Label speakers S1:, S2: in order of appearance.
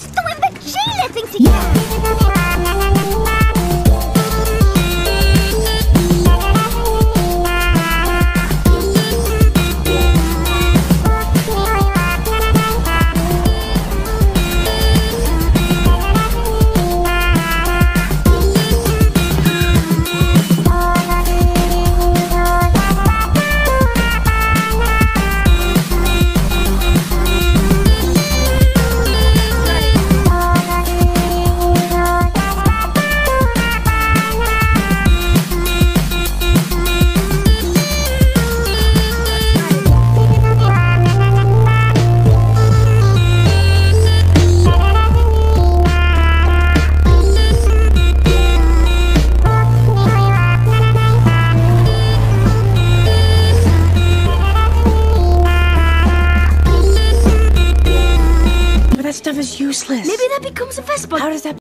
S1: It's the way that Sheila thinks he can.
S2: That stuff is useless.
S1: Maybe that becomes a Vespa.
S2: How does that